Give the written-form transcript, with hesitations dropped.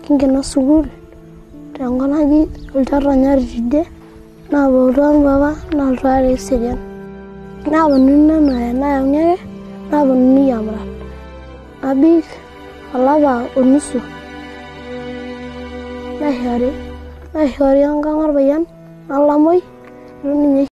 Kingeno sukuul tenkop naji Oltaranyari tidie napuonu papa nalotu are eserian. Naponunui nanu nayauni ake naponunui amurat. Nabik olapa onusu naishori enkang orpayian nalamoi.